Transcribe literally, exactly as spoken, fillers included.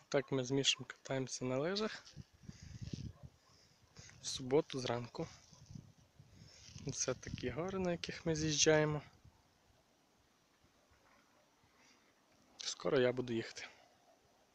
Так ми з Мішем катаємося на лижах в суботу зранку. Це такі гори, на яких ми з'їжджаємо. Скоро я буду їхати.